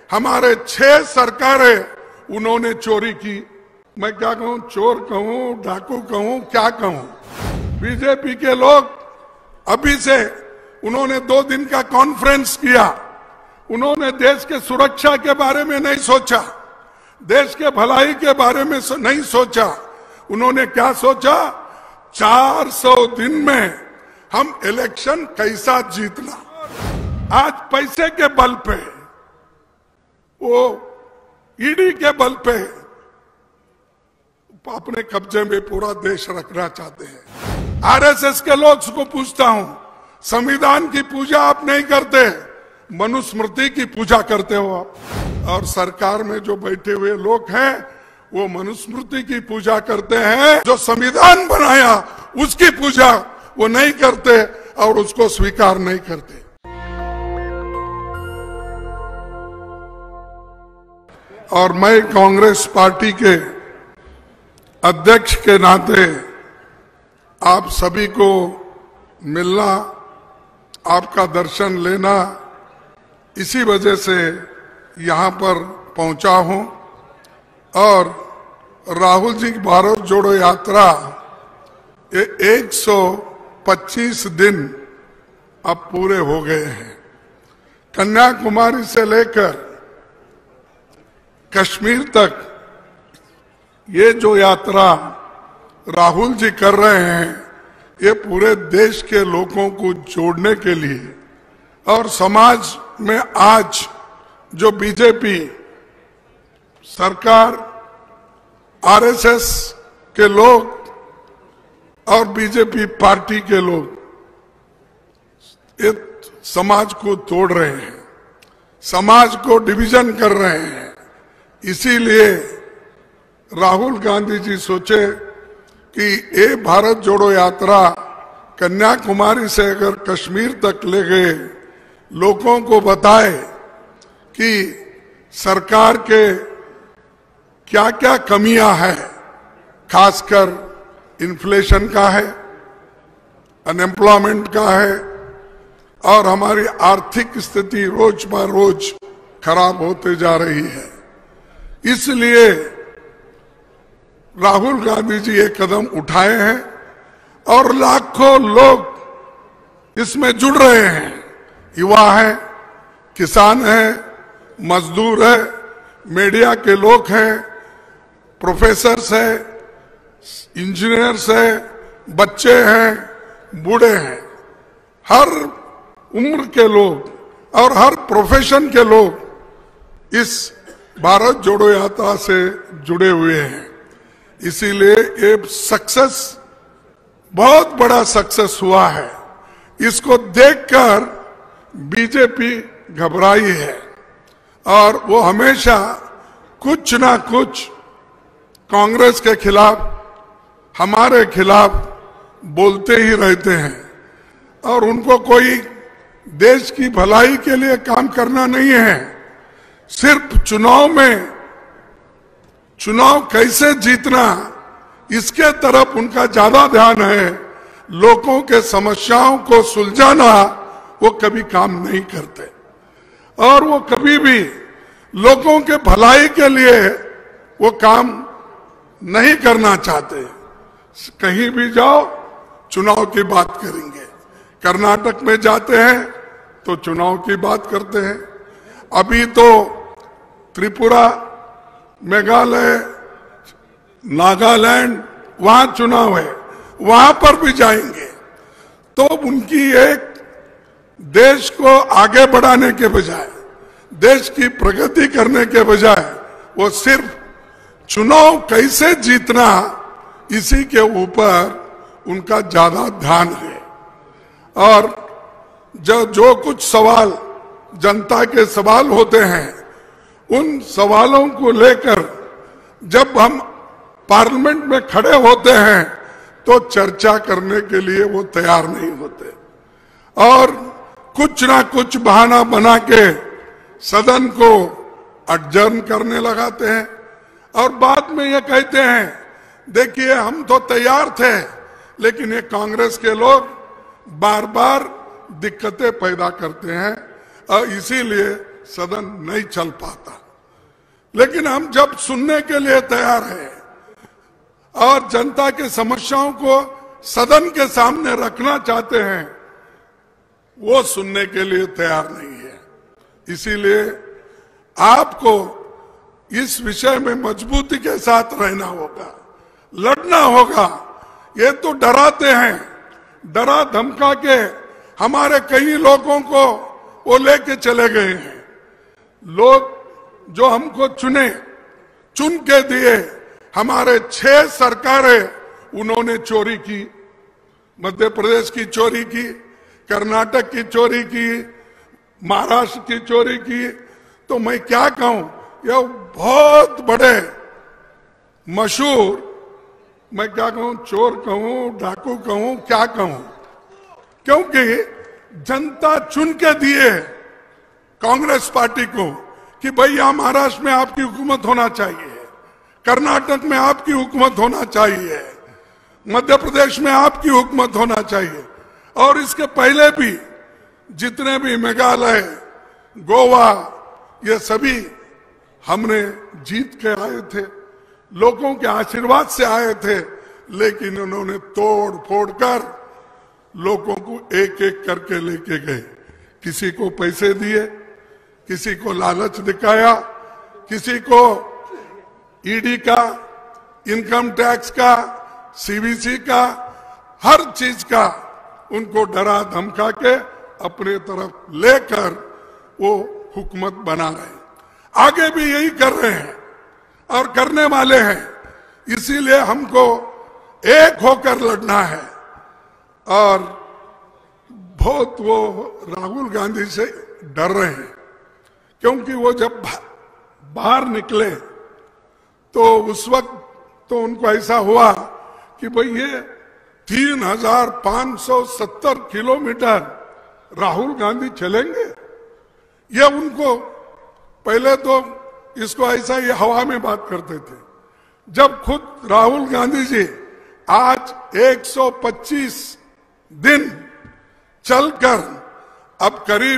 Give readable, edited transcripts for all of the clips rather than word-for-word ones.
हमारे 6 सरकारें उन्होंने चोरी की। मैं क्या कहूं, चोर कहूं, डाकू कहूं, क्या कहूं। बीजेपी के लोग अभी से उन्होंने 2 दिन का कॉन्फ्रेंस किया। उन्होंने देश के सुरक्षा के बारे में नहीं सोचा, देश के भलाई के बारे में नहीं सोचा। उन्होंने क्या सोचा, 400 दिन में हम इलेक्शन कैसा जीतना। आज पैसे के बल पे, वो ईडी के बल पे अपने कब्जे में पूरा देश रखना चाहते हैं। आरएसएस के लोग को पूछता हूं, संविधान की पूजा आप नहीं करते, मनुस्मृति की पूजा करते हो आप। और सरकार में जो बैठे हुए लोग हैं वो मनुस्मृति की पूजा करते हैं, जो संविधान बनाया उसकी पूजा वो नहीं करते और उसको स्वीकार नहीं करते। और मैं कांग्रेस पार्टी के अध्यक्ष के नाते आप सभी को मिलना, आपका दर्शन लेना, इसी वजह से यहाँ पर पहुंचा हूं। और राहुल जी की भारत जोड़ो यात्रा ये 125 दिन अब पूरे हो गए हैं। कन्याकुमारी से लेकर कश्मीर तक ये जो यात्रा राहुल जी कर रहे हैं, ये पूरे देश के लोगों को जोड़ने के लिए और समाज में आज जो बीजेपी सरकार, आरएसएस के लोग और बीजेपी पार्टी के लोग ये समाज को तोड़ रहे हैं, समाज को डिवीजन कर रहे हैं। इसीलिए राहुल गांधी जी सोचे कि ये भारत जोड़ो यात्रा कन्याकुमारी से अगर कश्मीर तक ले गए, लोगों को बताए कि सरकार के क्या क्या कमियां हैं, खासकर इन्फ्लेशन का है, अनएम्प्लॉयमेंट का है और हमारी आर्थिक स्थिति रोज ब रोज खराब होते जा रही है। इसलिए राहुल गांधी जी ये कदम उठाए हैं और लाखों लोग इसमें जुड़ रहे हैं। युवा हैं, किसान हैं, मजदूर हैं, मीडिया के लोग हैं, प्रोफेसर्स हैं, इंजीनियर्स हैं, बच्चे हैं, बूढ़े हैं, हर उम्र के लोग और हर प्रोफेशन के लोग इस भारत जोड़ो यात्रा से जुड़े हुए हैं। इसीलिए ये सक्सेस बहुत बड़ा सक्सेस हुआ है। इसको देखकर बीजेपी घबराई है और वो हमेशा कुछ ना कुछ कांग्रेस के खिलाफ, हमारे खिलाफ बोलते ही रहते हैं। और उनको कोई देश की भलाई के लिए काम करना नहीं है, सिर्फ चुनाव में चुनाव कैसे जीतना इसके तरफ उनका ज्यादा ध्यान है। लोगों के समस्याओं को सुलझाना वो कभी काम नहीं करते और वो कभी भी लोगों के भलाई के लिए वो काम नहीं करना चाहते। कहीं भी जाओ चुनाव की बात करेंगे, कर्नाटक में जाते हैं तो चुनाव की बात करते हैं। अभी तो त्रिपुरा, मेघालय, नागालैंड वहां चुनाव है, वहां पर भी जाएंगे। तो उनकी एक देश को आगे बढ़ाने के बजाय, देश की प्रगति करने के बजाय वो सिर्फ चुनाव कैसे जीतना इसी के ऊपर उनका ज्यादा ध्यान है। और जो कुछ सवाल जनता के सवाल होते हैं, उन सवालों को लेकर जब हम पार्लियामेंट में खड़े होते हैं तो चर्चा करने के लिए वो तैयार नहीं होते और कुछ ना कुछ बहाना बना के सदन को अडजर्न करने लगाते हैं और बाद में ये कहते हैं, देखिए हम तो तैयार थे, लेकिन ये कांग्रेस के लोग बार बार दिक्कतें पैदा करते हैं और इसीलिए सदन नहीं चल पाता। लेकिन हम जब सुनने के लिए तैयार हैं और जनता के समस्याओं को सदन के सामने रखना चाहते हैं, वो सुनने के लिए तैयार नहीं है। इसीलिए आपको इस विषय में मजबूती के साथ रहना होगा, लड़ना होगा। ये तो डराते हैं, डरा धमका के हमारे कई लोगों को वो लेके चले गए हैं। लोग जो हमको चुन के दिए, हमारे 6 सरकारें उन्होंने चोरी की। मध्य प्रदेश की चोरी की, कर्नाटक की चोरी की, महाराष्ट्र की चोरी की। तो मैं क्या कहूं, यह बहुत बड़े मशहूर, मैं क्या कहूं, चोर कहूं, डाकू कहूं, क्या कहूं, क्योंकि जनता चुन के दिए कांग्रेस पार्टी को कि भैया महाराष्ट्र में आपकी हुकूमत होना चाहिए, कर्नाटक में आपकी हुकूमत होना चाहिए, मध्य प्रदेश में आपकी हुकूमत होना चाहिए। और इसके पहले भी जितने भी मेघालय, गोवा, ये सभी हमने जीत के आए थे, लोगों के आशीर्वाद से आए थे। लेकिन उन्होंने तोड़ फोड़ कर लोगों को एक एक करके लेके गए। किसी को पैसे दिए, किसी को लालच दिखाया, किसी को ईडी का, इनकम टैक्स का, सीबीसी का, हर चीज का उनको डरा धमका के अपने तरफ लेकर वो हुकूमत बना रहे हैं। आगे भी यही कर रहे हैं और करने वाले हैं। इसीलिए हमको एक होकर लड़ना है। और बहुत वो राहुल गांधी से डर रहे हैं, क्योंकि वो जब बाहर निकले तो उस वक्त तो उनको ऐसा हुआ कि भाई ये 3570 किलोमीटर राहुल गांधी चलेंगे। ये उनको पहले तो इसको ऐसा ये हवा में बात करते थे। जब खुद राहुल गांधी जी आज 125 दिन चलकर अब करीब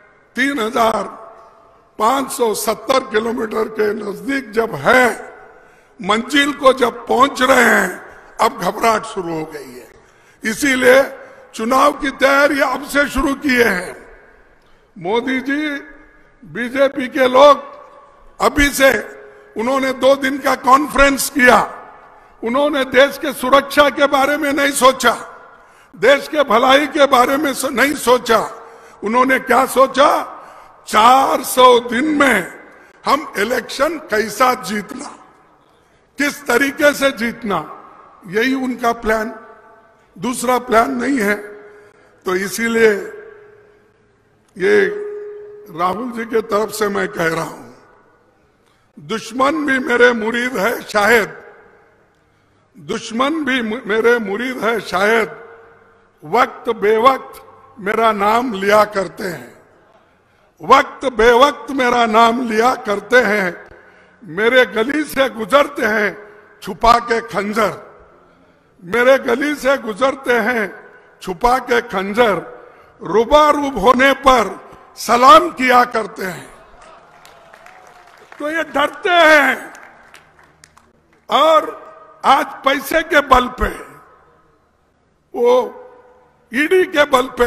3570 किलोमीटर के नजदीक जब है, मंजिल को जब पहुंच रहे हैं, अब घबराहट शुरू हो गई है। इसीलिए चुनाव की तैयारी अब से शुरू किए हैं। मोदी जी, बीजेपी के लोग अभी से उन्होंने 2 दिन का कॉन्फ्रेंस किया। उन्होंने देश के सुरक्षा के बारे में नहीं सोचा, देश के भलाई के बारे में नहीं सोचा। उन्होंने क्या सोचा, 400 दिन में हम इलेक्शन कैसा जीतना, किस तरीके से जीतना, यही उनका प्लान, दूसरा प्लान नहीं है। तो इसीलिए ये राहुल जी के तरफ से मैं कह रहा हूं, दुश्मन भी मेरे मुरीद है शायद, दुश्मन भी मेरे मुरीद है शायद, वक्त बेवक्त मेरा नाम लिया करते हैं, वक्त बेवक्त मेरा नाम लिया करते हैं, मेरे गली से गुजरते हैं छुपा के खंजर, मेरे गली से गुजरते हैं छुपा के खंजर, रूबारूब होने पर सलाम किया करते हैं। तो ये डरते हैं और आज पैसे के बल पे, वो ईडी के बल पे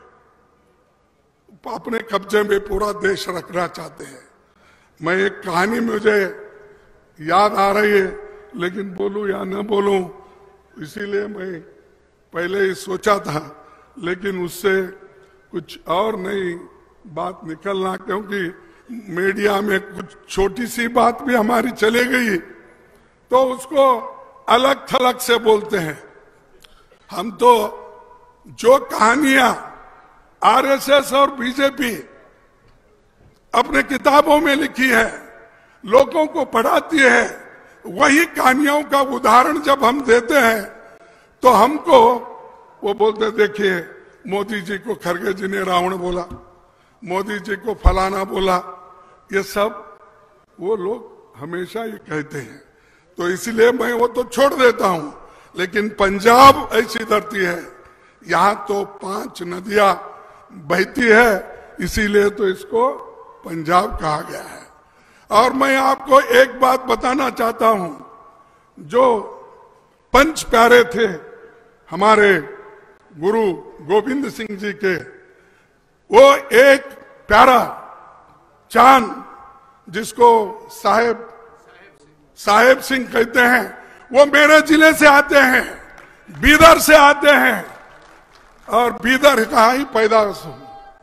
अपने कब्जे में पूरा देश रखना चाहते हैं। मैं एक कहानी मुझे याद आ रही है, लेकिन बोलूं या न बोलूं, इसीलिए मैं पहले ही सोचा था, लेकिन उससे कुछ और नई बात निकलना, क्योंकि मीडिया में कुछ छोटी सी बात भी हमारी चले गई तो उसको अलग थलग से बोलते हैं। हम तो जो कहानियां आरएसएस और बीजेपी अपने किताबों में लिखी है, लोगों को पढ़ाती है, वही कहानियों का उदाहरण जब हम देते हैं तो हमको वो बोलते, देखिए मोदी जी को खरगे जी ने रावण बोला, मोदी जी को फलाना बोला, ये सब वो लोग हमेशा ये कहते हैं। तो इसलिए मैं वो तो छोड़ देता हूं। लेकिन पंजाब ऐसी धरती है, यहाँ तो 5 नदियां बहती है, इसीलिए तो इसको पंजाब कहा गया है। और मैं आपको एक बात बताना चाहता हूं, जो पंच प्यारे थे हमारे गुरु गोविंद सिंह जी के, वो एक प्यारा चांद जिसको साहेब सिंह कहते हैं, वो मेरे जिले से आते हैं, बीदर से आते हैं, और बीदर का ही पैदाइश हूं।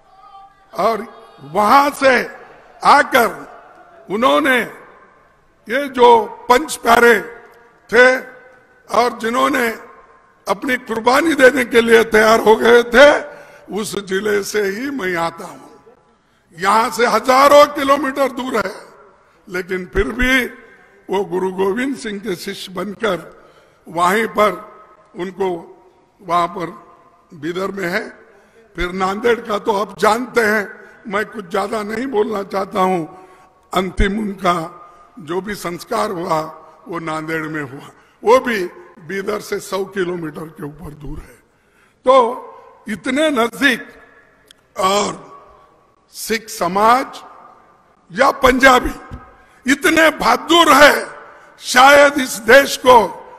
और वहां से आकर उन्होंने ये जो पंच प्यारे थे और जिन्होंने अपनी कुर्बानी देने के लिए तैयार हो गए थे, उस जिले से ही मैं आता हूं। यहां से हजारों किलोमीटर दूर है, लेकिन फिर भी वो गुरु गोविंद सिंह के शिष्य बनकर वहीं पर उनको वहां पर बीदर में है। फिर नांदेड़ का तो आप जानते हैं, मैं कुछ ज्यादा नहीं बोलना चाहता हूं। अंतिम उनका जो भी संस्कार हुआ वो नांदेड़ में हुआ, वो भी बीदर से 100 किलोमीटर के ऊपर दूर है। तो इतने नजदीक, और सिख समाज या पंजाबी इतने बहादुर है, शायद इस देश को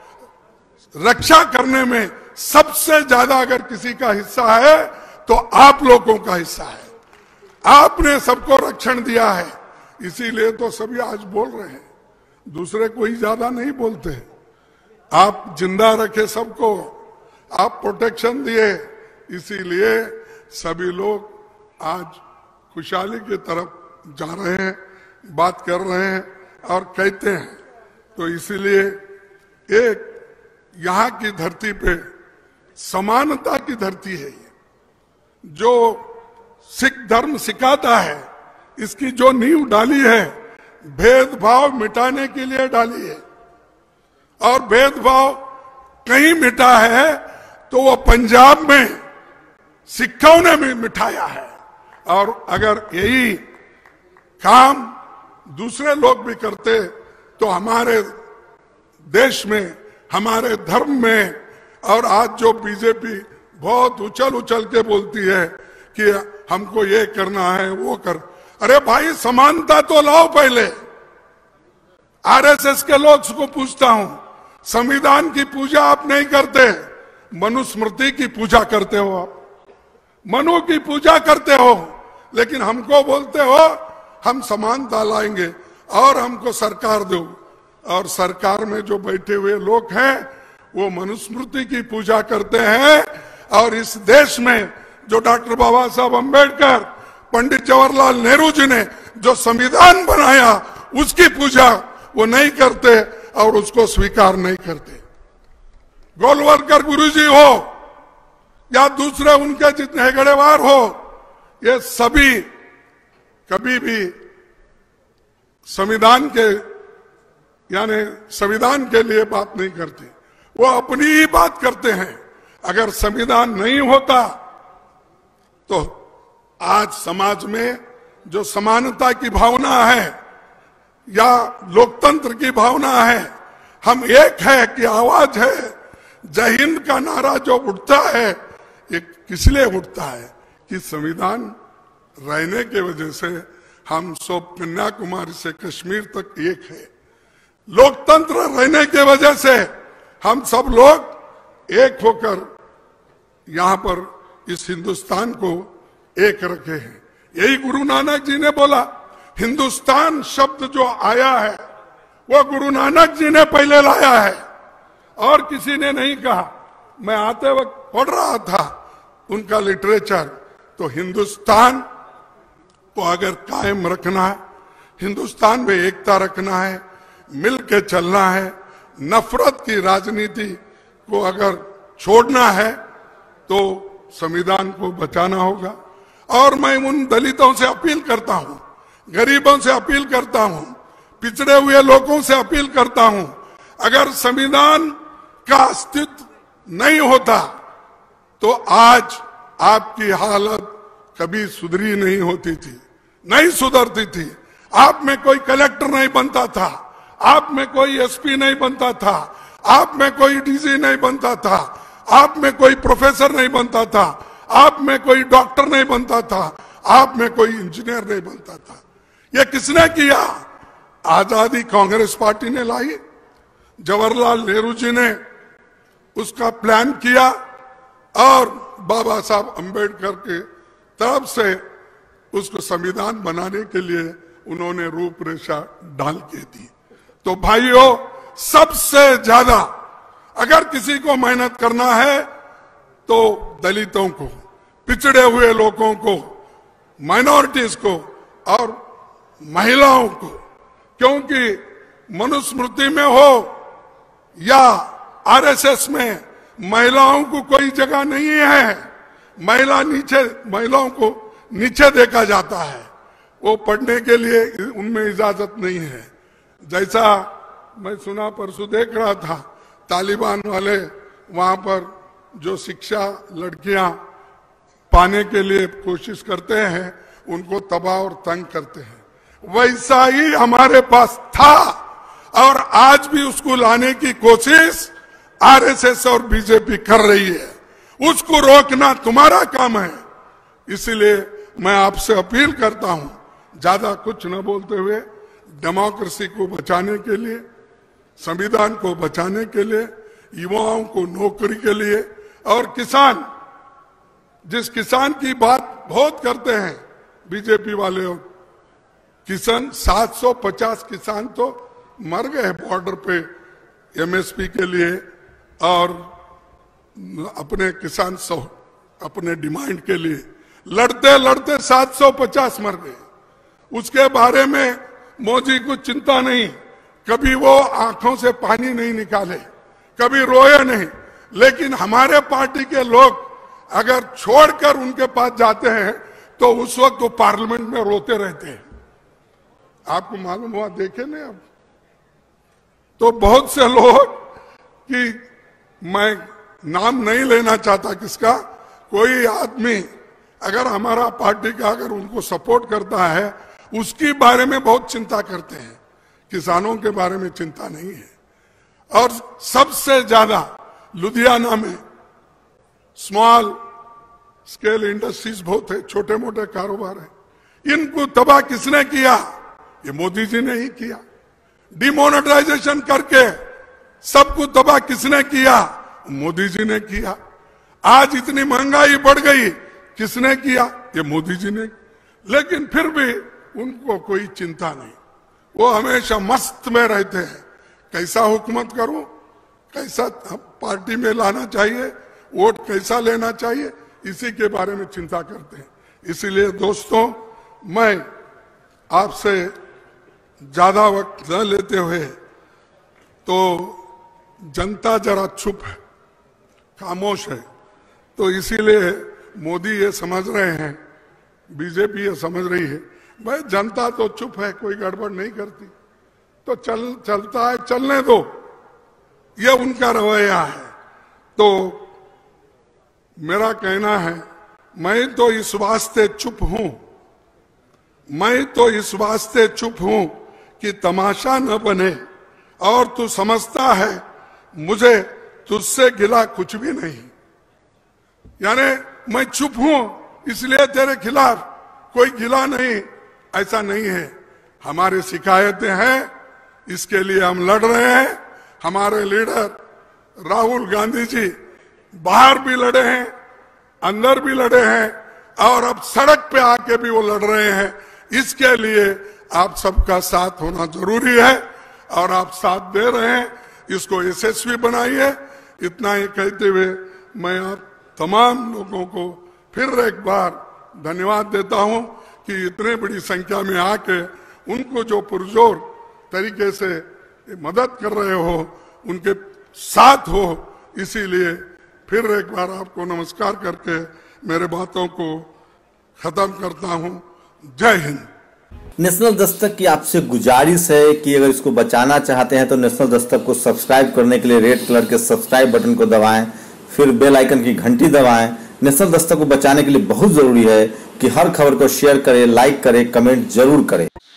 रक्षा करने में सबसे ज्यादा अगर किसी का हिस्सा है तो आप लोगों का हिस्सा है। आपने सबको रक्षण दिया है, इसीलिए तो सभी आज बोल रहे हैं, दूसरे कोई ज्यादा नहीं बोलते। आप जिंदा रखे सबको, आप प्रोटेक्शन दिए, इसीलिए सभी लोग आज खुशहाली की तरफ जा रहे हैं, बात कर रहे हैं और कहते हैं। तो इसीलिए एक यहाँ की धरती पे समानता की धरती है, जो सिख धर्म सिखाता है, इसकी जो नींव डाली है भेदभाव मिटाने के लिए डाली है। और भेदभाव कहीं मिटा है तो वो पंजाब में सिखों ने भी मिटाया है। और अगर यही काम दूसरे लोग भी करते तो हमारे देश में, हमारे धर्म में, और आज जो बीजेपी बहुत उछल के बोलती है कि हमको ये करना है वो कर, अरे भाई समानता तो लाओ पहले। आरएसएस के लोग को पूछता हूं, संविधान की पूजा आप नहीं करते, मनुस्मृति की पूजा करते हो, आप मनु की पूजा करते हो, लेकिन हमको बोलते हो हम समानता लाएंगे और हमको सरकार दो। और सरकार में जो बैठे हुए लोग हैं वो मनुस्मृति की पूजा करते हैं। और इस देश में जो डॉक्टर बाबा साहब अम्बेडकर, पंडित जवाहरलाल नेहरू जी ने जो संविधान बनाया, उसकी पूजा वो नहीं करते और उसको स्वीकार नहीं करते। गोलवलकर गुरुजी हो या दूसरे उनके जितने हेगड़ेवार हो, ये सभी कभी भी संविधान के यानी संविधान के लिए बात नहीं करते, वो अपनी ही बात करते हैं। अगर संविधान नहीं होता तो आज समाज में जो समानता की भावना है या लोकतंत्र की भावना है, हम एक है कि आवाज है, जय हिंद का नारा जो उठता है, ये किस लिए उठता है कि संविधान रहने के वजह से हम सब कन्याकुमारी से कश्मीर तक एक है। लोकतंत्र रहने के वजह से हम सब लोग एक होकर यहाँ पर इस हिंदुस्तान को एक रखे हैं। यही गुरु नानक जी ने बोला, हिंदुस्तान शब्द जो आया है वो गुरु नानक जी ने पहले लाया है और किसी ने नहीं कहा। मैं आते वक्त पढ़ रहा था उनका लिटरेचर, तो हिंदुस्तान को अगर कायम रखना है, हिंदुस्तान में एकता रखना है, मिल के चलना है, नफरत की राजनीति को अगर छोड़ना है तो संविधान को बचाना होगा। और मैं उन दलितों से अपील करता हूं, गरीबों से अपील करता हूं, पिछड़े हुए लोगों से अपील करता हूं, अगर संविधान का अस्तित्व नहीं होता तो आज आपकी हालत कभी सुधरी नहीं होती थी, नहीं सुधरती थी। आप में कोई कलेक्टर नहीं बनता था, आप में कोई एसपी नहीं बनता था, आप में कोई डीजी नहीं बनता था, आप में कोई प्रोफेसर नहीं बनता था, आप में कोई डॉक्टर नहीं बनता था, आप में कोई इंजीनियर नहीं बनता था। ये किसने किया? आजादी कांग्रेस पार्टी ने लाई, जवाहरलाल नेहरू जी ने उसका प्लान किया और बाबा साहब अंबेडकर के तरफ से उसको संविधान बनाने के लिए उन्होंने रूपरेखा डाल के दी। तो भाइयों, सबसे ज्यादा अगर किसी को मेहनत करना है तो दलितों को, पिछड़े हुए लोगों को, माइनॉरिटीज को और महिलाओं को, क्योंकि मनुस्मृति में हो या आरएसएस में महिलाओं को कोई जगह नहीं है। महिलाओं को नीचे देखा जाता है, वो पढ़ने के लिए उनमें इजाजत नहीं है। जैसा मैं सुना, परसों देख रहा था, तालिबान वाले वहां पर जो शिक्षा लड़कियां पाने के लिए कोशिश करते हैं, उनको तबाह और तंग करते हैं। वैसा ही हमारे पास था और आज भी उसको लाने की कोशिश आरएसएस और बीजेपी कर रही है। उसको रोकना तुम्हारा काम है। इसलिए मैं आपसे अपील करता हूं, ज्यादा कुछ न बोलते हुए, डेमोक्रेसी को बचाने के लिए, संविधान को बचाने के लिए, युवाओं को नौकरी के लिए और किसान, जिस किसान की बात बहुत करते हैं बीजेपी वाले, किसान 750 किसान तो मर गए बॉर्डर पे एमएसपी के लिए और अपने किसान अपने डिमांड के लिए लड़ते लड़ते 750 मर गए। उसके बारे में मोदी को चिंता नहीं, कभी वो आंखों से पानी नहीं निकाले, कभी रोए नहीं। लेकिन हमारे पार्टी के लोग अगर छोड़कर उनके पास जाते हैं तो उस वक्त वो पार्लियामेंट में रोते रहते हैं। आपको मालूम हुआ, देखे नहीं अब तो बहुत से लोग, कि मैं नाम नहीं लेना चाहता किसका, कोई आदमी अगर हमारा पार्टी का अगर उनको सपोर्ट करता है, उसके बारे में बहुत चिंता करते हैं, किसानों के बारे में चिंता नहीं है। और सबसे ज्यादा लुधियाना में स्मॉल स्केल इंडस्ट्रीज बहुत है, छोटे मोटे कारोबार है। इनको तबाह किसने किया? ये मोदी जी ने ही किया। डिमोनेटाइजेशन करके सबको तबाह किसने किया? मोदी जी ने किया। आज इतनी महंगाई बढ़ गई, किसने किया? ये मोदी जी ने। लेकिन फिर भी उनको कोई चिंता नहीं, वो हमेशा मस्त में रहते हैं। कैसा हुकूमत करूं, कैसा पार्टी में लाना चाहिए, वोट कैसा लेना चाहिए, इसी के बारे में चिंता करते हैं। इसीलिए दोस्तों, मैं आपसे ज्यादा वक्त न लेते हुए, तो जनता जरा चुप है, खामोश है, तो इसीलिए मोदी ये समझ रहे हैं, बीजेपी ये समझ रही है, भाई जनता तो चुप है, कोई गड़बड़ नहीं करती, तो चलता है, चलने दो, ये उनका रवैया है। तो मेरा कहना है, मैं तो इस वास्ते चुप हूं, मैं तो इस वास्ते चुप हूं कि तमाशा न बने, और तू समझता है मुझे तुझसे गिला कुछ भी नहीं। यानी मैं चुप हूं इसलिए तेरे खिलाफ कोई गिला नहीं, ऐसा नहीं है। हमारी शिकायतें हैं, इसके लिए हम लड़ रहे हैं। हमारे लीडर राहुल गांधी जी बाहर भी लड़े हैं, अंदर भी लड़े हैं, और अब सड़क पे आके भी वो लड़ रहे हैं। इसके लिए आप सबका साथ होना जरूरी है, और आप साथ दे रहे हैं, इसको यशस्वी बनाइए। इतना ही कहते हुए मैं आप तमाम लोगों को फिर एक बार धन्यवाद देता हूं कि इतने बड़ी संख्या में आके उनको जो पुरजोर तरीके से मदद कर रहे हो, उनके साथ हो। इसीलिए फिर एक बार आपको नमस्कार करके मेरे बातों को खत्म करता हूं। जय हिंद। नेशनल दस्तक की आपसे गुजारिश है कि अगर इसको बचाना चाहते हैं तो नेशनल दस्तक को सब्सक्राइब करने के लिए रेड कलर के सब्सक्राइब बटन को दबाएं, फिर बेल आइकन की घंटी दबाएं। नेशनल दस्तक को बचाने के लिए बहुत जरूरी है कि हर खबर को शेयर करें, लाइक करें, कमेंट जरूर करें।